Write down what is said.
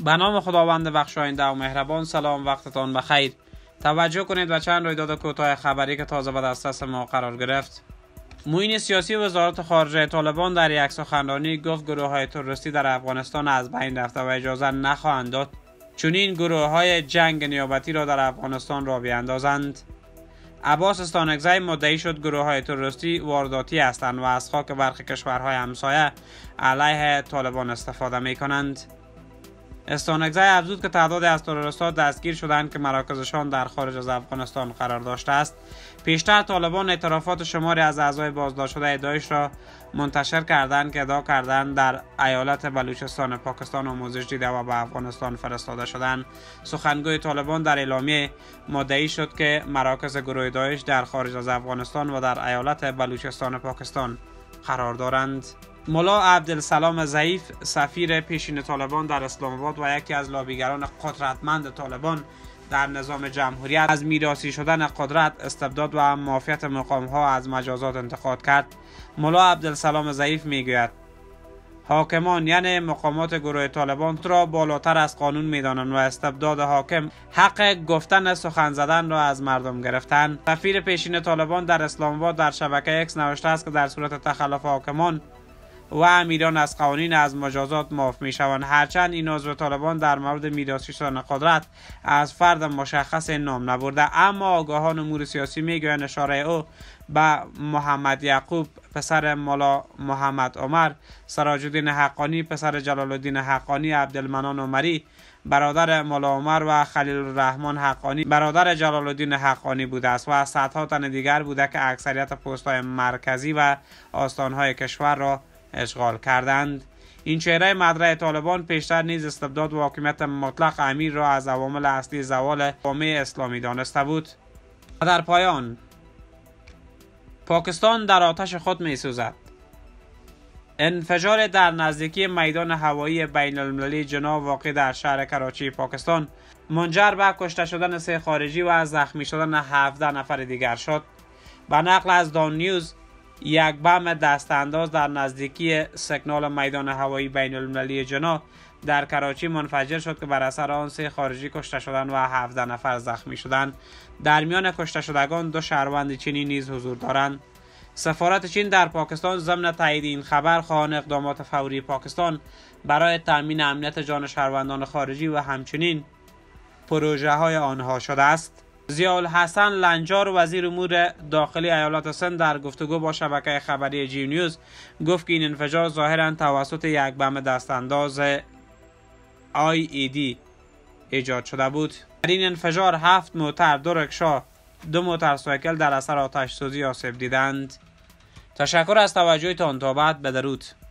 به نام خداوند بخشاینده و مهربان. سلام، وقتتان بخیر. توجه کنید و چند رویداد کوتاه خبری که تازه به دسترس ما قرار گرفت. معین سیاسی وزارت خارجه طالبان در یک سخنرانی گفت گروه‌های تروریستی در افغانستان از بین رفته و اجازه نخواهند داد چنین گروه‌های جنگ نیابتی را در افغانستان را بیاندازند. عباس استانکزی مدعی شد گروه‌های تروریستی وارداتی هستند و از خاک برخی کشورهای همسایه علیه طالبان استفاده می‌کنند. استانکزی افزود که تعدادی از تروریست‌ها دستگیر شدند که مراکزشان در خارج از افغانستان قرار داشته است. پیشتر طالبان اعترافات شماری از اعضای بازداشت شده داعش را منتشر کردند که ادعا کردند در ایالت بلوچستان پاکستان آموزش دیده و به افغانستان فرستاده شدند. سخنگوی طالبان در اعلامیه مدعی شد که مراکز گروه داعش در خارج از افغانستان و در ایالت بلوچستان پاکستان قرار دارند. ملا عبدالسلام ضعیف، سفیر پیشین طالبان در اسلام آباد و یکی از لابیگران قدرتمند طالبان در نظام جمهوریت، از میراثی شدن قدرت، استبداد و معافیت مقام‌ها از مجازات انتقاد کرد. ملا عبدالسلام ضعیف میگوید حاکمان یعنی مقامات گروه طالبان را بالاتر از قانون میدانند و استبداد حاکم حق گفتن سخن زدن را از مردم گرفتند. سفیر پیشین طالبان در اسلام آباد در شبکه اکس نوشته است که در صورت تخلف حاکمان و امیران از قوانین از مجازات معاف می شوند. هرچند این عضو طالبان در مورد میراثی شدن قدرت از فرد مشخص نام نبرده، اما آگاهان امور سیاسی می گویند اشاره او به محمد یعقوب پسر ملا محمد عمر، سراج الدین حقانی پسر جلال الدین حقانی، عبدالمنان عمری برادر ملا عمر و خلیل الرحمن حقانی برادر جلال الدین حقانی بوده است و صدها تن دیگر بوده که اکثریت پست‌های مرکزی و آستان‌های کشور را اشغال کردند. این چهره مدرع طالبان پیشتر نیز استبداد و حاکمیت مطلق امیر را از عوامل اصلی زوال جامعه اسلامی دانسته بود. و در پایان، پاکستان در آتش خود می سوزد. انفجار در نزدیکی میدان هوایی بین المللی جنا واقع در شهر کراچی پاکستان منجر به کشته شدن 3 خارجی و زخمی شدن 17 نفر دیگر شد. به نقل از دان نیوز، یک بم دست انداز در نزدیکی سیگنال میدان هوایی بین المللی جنا در کراچی منفجر شد که بر اثر آن 3 خارجی کشته شدند و 17 نفر زخمی شدند. در میان کشته شدگان 2 شهروند چینی نیز حضور دارند. سفارت چین در پاکستان ضمن تایید این خبر خواهان اقدامات فوری پاکستان برای تامین امنیت جان شهروندان خارجی و همچنین پروژه های آنها شده است. ضیاءالحسن لنجار، وزیر امور داخلی ایالات سند، در گفتگو با شبکه خبری جی نیوز گفت که این انفجار ظاهراً توسط یک بم دست انداز IED ایجاد شده بود. در این انفجار 7 موتر، 2 رکشا، 2 موتورسایکل در اثر آتش سوزی آسیب دیدند. تشکر از توجهتان. تا بعد، بدرود.